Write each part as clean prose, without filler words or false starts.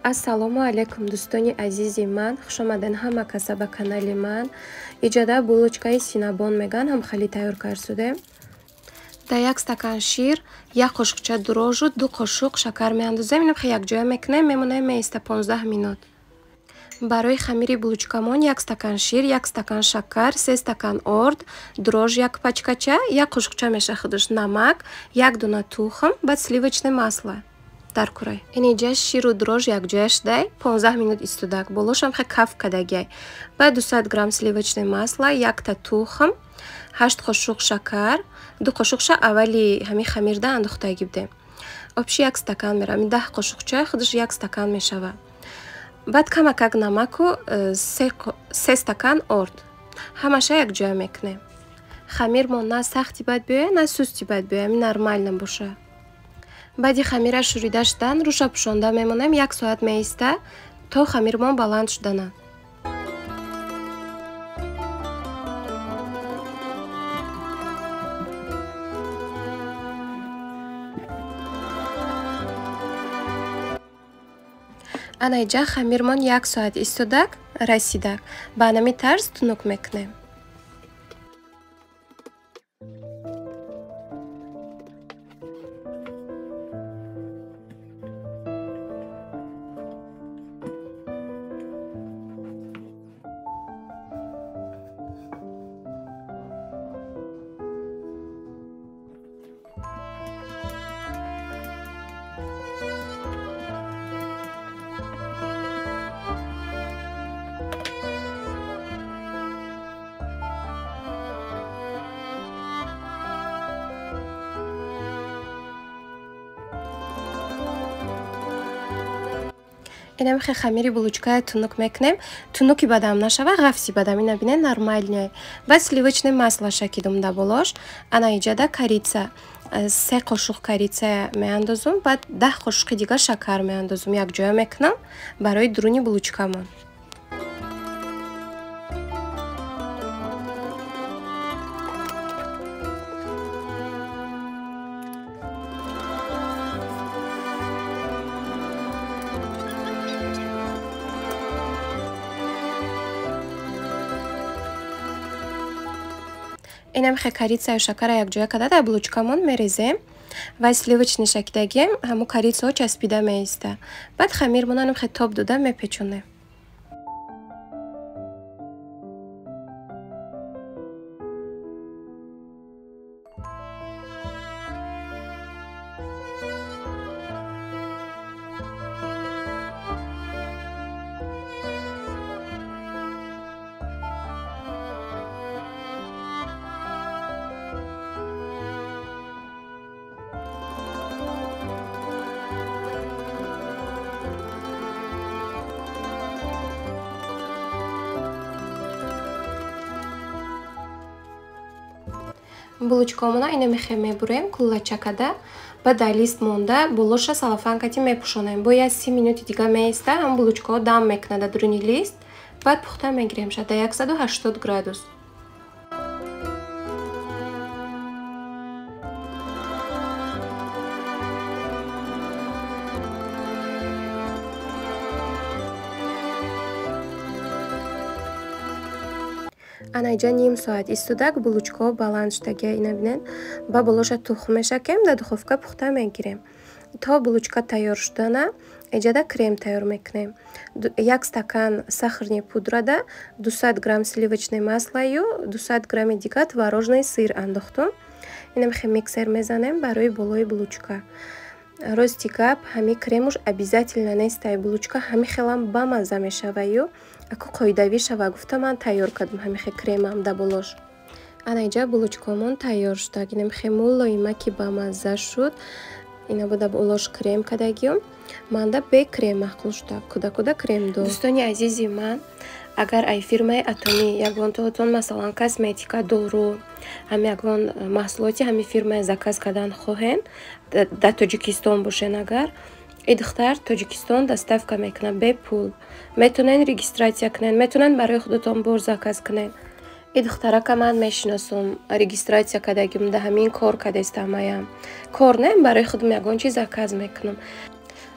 Ассалому алейкум дӯстони азизи ман, хушомадан ҳама каса ба канали ман. Иҷода булочкаи синабон меган, ҳам хеле тайёр кард. Дар 1 стакан шир, 1 қошуқча дурожу 2 қошуқ шакар меандозем. Инро якҷоя мекунем, мемонем меиста 15 минут. Барои хамири булочкамон 1 стакан шир, 1 стакан шакар, 3 стакан орд, дрож 1 пачкача, 1 қошуқча мешахидаш намак, 1 дуна тухм, баъд сливочное масло. Дар курай. Инҷа ширу дрож якҷоя шудай, 15 минут истодаг. Болошам хе каф кадагай. Баъд 200 грамм сливочное масло, 1 та тухм, 8 қошуқ шакар, 2 қошуқша аввали ҳами хамирда андохтаги будем. Обши 1 стакан мерам. 10 қошуқча худаш 1 стакан мешава. Баъд камакак намаку 3 стакан орд. Ҳамаша якҷоя мекунем. Хамирмон на сахти баъд биёяд, на сусти баъд биёяд, нормально боша. Баъди хамира шурида шудан руша пушонда мемонем 1 соат меиста то хамирмон баланд шуданад. Анаиҷа хамирмон 1 соат истодак, расидак. Ба ҳамин тарз тунук мекунем. Инам хе хамири булочкая тунук мекунем. Тунуки бадам нашава, ғафси бадам. Ина бине нормальне. Баъд сливочное масло шакидум да болош. Ана иҷада корица. 3 қошуқ корица меандозум. Баъд 10 қошуқи дига шакар меандозум. Якҷоя мекунам барои дуруни булочкамон. Инам хе корицаю шакара якҷоя када дар булочкамон мерезем ва сливочный шакидагим ҳаму корицаҳо часпида меиста. Баъд хамирмонам хе тоб дода мепечонем. Булочкамона ина мехе мебурем куллачакада. Ба дар лист монда болоша салафанкати мепушонем. Бояд 30 минути дига меиста ҳам булочкаҳо дам мекунад дар дуруни лист. Баъд пухта мегирем шад дар 180 градус. Анаиҷа ним соат истодак булочкаҳо баланд шудагия. Ина бинен ба болоша тухм мешакем дар духовка пухта мегирем. То булочка тайёр шудана, иҷада крем тайёр мекунем. 1 стакан сахарни пудрада 200 грамм сливочное маслою 200 грамми дига творожный сыр андохтум. Инам хе миксер мезанем барои болои булочка. Рости гап ҳами кремуш обязательно нест ай булочка ҳами хелам бамаза мешаваю. Аку қоидави шава гуфта ман тайёр кардам ҳами хе кремам да болош. Анаиҷа булочкамон тайёр шудаг. Инам хе мулоимаки бамаза шуд. Ина буда болош крем кадагиём. Манда бе крем махкул шуда. Куда крем до. Дӯстони азизи ман, агар ай фирмаи Атоми ягон тоотон масалан косметика дору ҳам ягон маҳсулоти ҳами фирмаи заказ кардан хоҳен дар Тоҷикистон бошен, агар идхтар Тоҷикистон доставка мекунад бе пул. Метонен регистратсия кунен, метонен барои худатон бор заказ кунен. Идхтарака ман мешиносум регистратсия кадагим да ҳамин кор кадестамаям. Кор не барои худам ягон чиз заказ мекунам.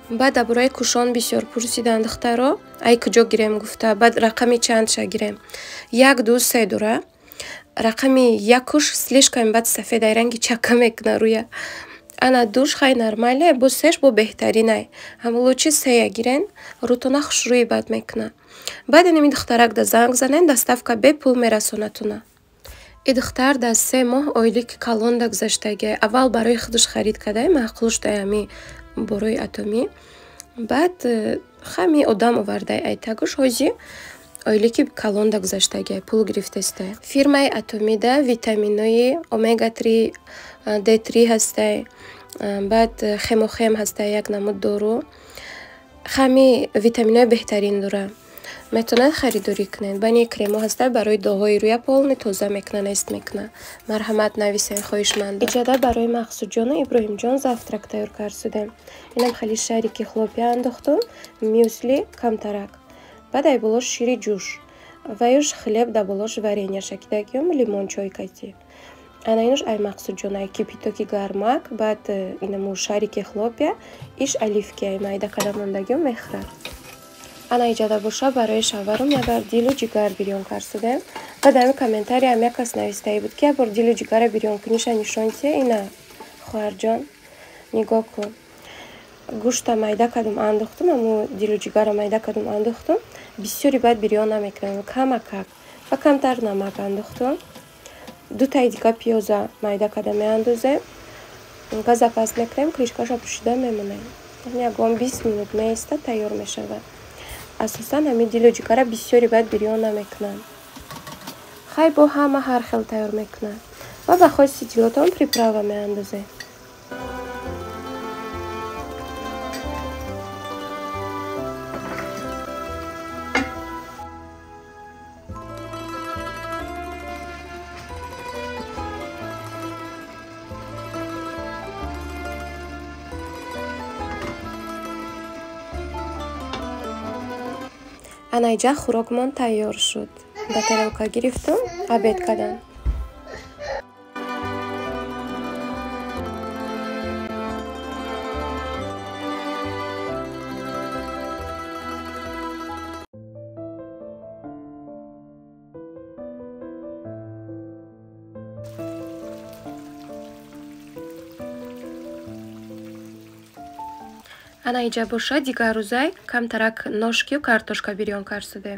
баъд дар бораи кушон бисёр пурсиданд духтаро, ай куҷо гирем гуфта, баъд рақами чандша гирем. 1 2 3 дура. Рақами якуш слишком баъд сафедай ранги чакка мекуна рӯя. Ана душ хай нормале, бо сеш бо беҳтаринай. Ҳамулучи сея гирен, рӯтона хушрӯи бад мекуна. Баъд ними духтарак да занг занен, доставка бепул мерасонатуна. И духтар да 3 моҳ ойлики калонда гузаштаги. Аввал барои худаш харид кадай, маъқулш даями борои атомӣ. Баъд хами одам овардай айтагуш ҳози ойлики калонда гузаштаги пул гирифтестай. Фирмаи атомида витаминои омега 3, D3 ҳастай. Баъд хемохем ҳастай, як намуд дору. Хами витаминои беҳтарин дора. Метавонад харидорӣ кунед. Бани кремо ҳастай, барои доғҳои рӯя полни тоза мекуна, нест мекуна. Марҳамат нависен, хоҳишмандам. Иҷода барои Мақсудҷону Иброҳимҷон завтрак тайёр кардем. Инам хали шарики хлопия андохтум, мюсли камтарак. Баъд ай болош шири ҷӯш. Ваюш хлеб да болош варенья шакидагиём лимон чой кати. Ана инуш ай Мақсудҷон ай кипитоки гармак, баъд инаму шарики хлопия, иш оливки ай майда кадамондагиём мехӯрад. Ана иҷода боша барои шаварум ябар дилу ҷигар бирён кардем. Баъд ами комментария ам як кас навистаи буд ки ябор дилу ҷигара бирён куниша нишонтия ина хоҳарҷон нигоҳ кун. Гӯшта майда кардум андохтум, аму дилу ҷигара майда кардум андохтум. Бисёри баъд бирён намекунам, камакак ва камтар намак андохтум. 2 таи дига пиёза майда карда меандозем. Газа паст мекунем, кришкаша пӯшида мемонем. Ягон 20 минут меистад, тайёр мешавад. Асосан ҳамин дилу ҷигара бисёри баъд бирён намекунам. Хай бо ҳама ҳар хел тайёр мекунам. Ва ба хоси дилотон приправа меандозем. Анаиҷа хӯрокмон тайёр шуд. Ба тарелка гирифтум, обед кардам. Анаиҷа боша дигар рӯзай камтарак ношкию картошка бирён кардем.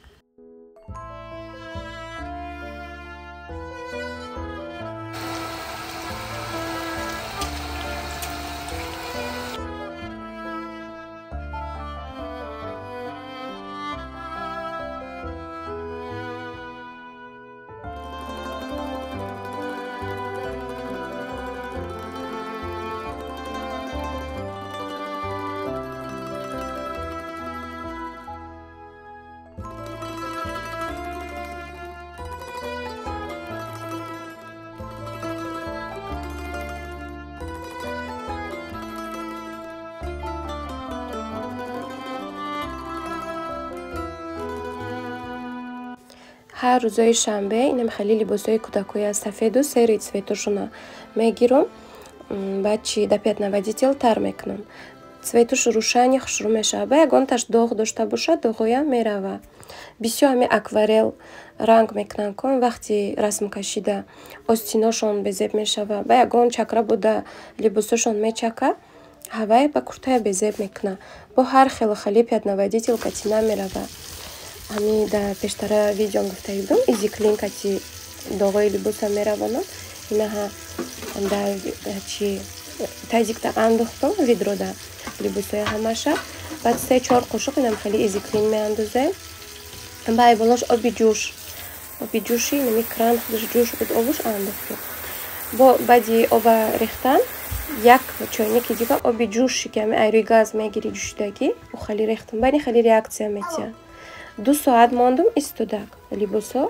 ҳар рӯзои шанбе инам хали либосои кӯдакоя сафеду сери цветушуна мегирум. Баъд чи да пятнаводител тар мекунам. Цветуш рӯшани хушрӯ мешавад. Ба ягонташ доғ дошта бошад, доғоям мерава. Бисёр ҳами акварел ранг мекунам кун вақти расм кашида остиношон безеб мешава. Ба ягон чакра буда либосошон мечака. Ҳавай ба куртая безеб мекуна. Бо ҳар хел хали пятнаводител кати намерава. Ами да пештара видеом гуфтаи будам, изиклин кати доғои либоса меравана. Инаҳа да чи тазикта андохтам видрода либосоя ҳамаша. Баъд 3-4 қошуқ инам хали изиклин меандозем. Баъд болош оби ҷӯш. Оби ҷӯши нами кран худаш ҷӯш буд, обуш андохтам. Бо баъди оба рехтан 1 чойники дига оби ҷӯши ки ами айрӯи газ мегири ҷӯшидагӣ, о хали рехтам. Баъди хали реакция метия. 2 соат мондум истодак. Либосо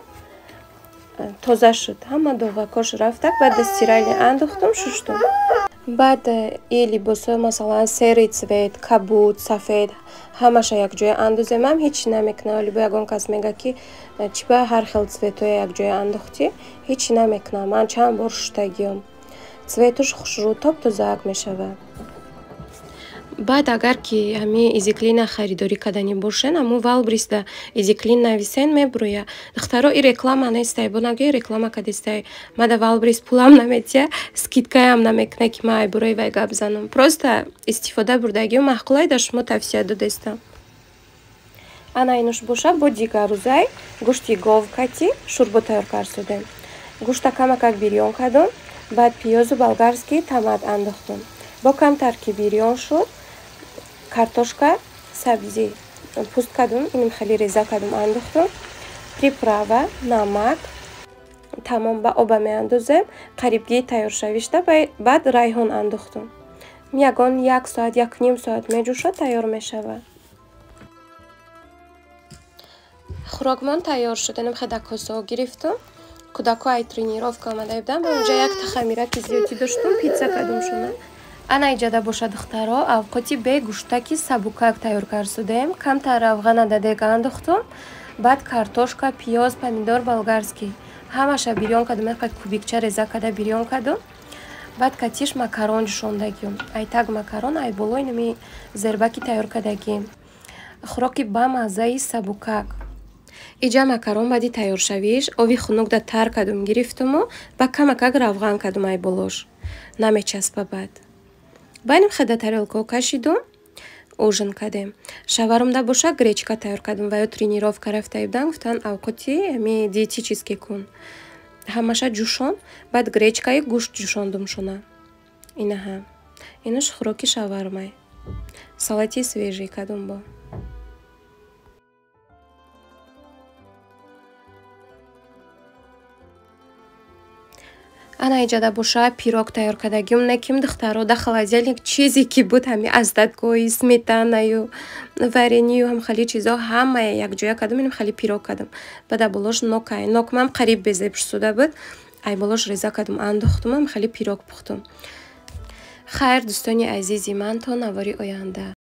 тоза шуд. Ҳама доғакош рафтак. Баъд да стирале андохтам, шуштум. Баъд и либосо масалан сери цвет, кабуд, сафед ҳамаша якҷоя андоземам ҳечи намекунам. Вале бо ягон кас мега ки чи ба ҳар хел цветоя якҷоя андохтӣ, ҳечи намекунам. Ман чанд бор шуштагиём. Цветуш хушрӯ топ тозаак мешавад. баъд агар ки ҳамин изиклина харидорӣ кардани бошен, ҳамун валбриста изиклин нависен мебурӯя. Духтаро и реклама нестай, бо нагӯи реклама кардистай. Мада валбрис пулам наметия, скидкаям намекунай ки ман ай бурӯи вай гап занам. Просто истифода бурдагиу маъқулай дар шумо тавсия додестам. Ана инуш боша бо дигарӯзай гӯшти гов кати шӯрбо тайёр кардем. Гӯшта камакак бирён кардем, баъд пиёзу болгарский томат андохтем. Бо камтар ки бирён шуд, картошка, сабзи пуст кардем, иним хеле реза кардем андохтем. Приправа, намак, тамом ба оба меандозем, қарибгӣ тайёршавишта, баъд райҳон андохтем. Ягон 1 соат, 1.5 соат меҷӯшад, тайёр мешавад. Хӯрокмон тайёр шуд. Инам хеда косао гирифтам. Кӯдако ай тренировка омада будам. Ба унҷа як тахамираки зиёдӣ доштам, пицца кардам шуна. Ана иҷада боша духтаро, авқоти бе гӯштаки сабукак тайёр карсудем. Камтар равғана да дег андохтам. Баъд картошка, пиёз, помидор болгарский. Ҳамаша бирён кардам, як кубикча реза карда бирён кардам. Баъд катиш макарон ҷӯшондагием. Ай так макарон, ай болои нами зербаки тайёр кардагием. Хӯроки бамаззаи сабукак. Иҷа макарон баъди тайёршавиш ови хунук да тар кардум гирифтуму ба камакак равған кардум ай болош. Намечаспа баъд. Байним хеда тарелкао кашидум, ужин кардем. Шавармда боша гречка тайёр кардум. Ваё тренировка рафтаи будам, гуфтан авқоти ами диетический кун. Ҳамаша ҷӯшон, баъд гречкаи гӯшт ҷӯшондум шуна. Инаҳа. Инуш хӯроки шавармай. Салати свежӣ кардум бо. Ана иҷада боша пирог тайёр кардагием. Неким духтаро да холодильник чизе ки буд, ҳами аздакҳои сметанаю, варению, ҳам хеле чизо ҳамае якҷоя кардам. Инам хеле пирог кардам. Баъда болош нокай. Нокмам қариб безеб шуда буд. Ай болош реза кардам, андохтам, ҳам хеле пирог пухтам. Хайр, дӯстони азизи ман, то навори оянда.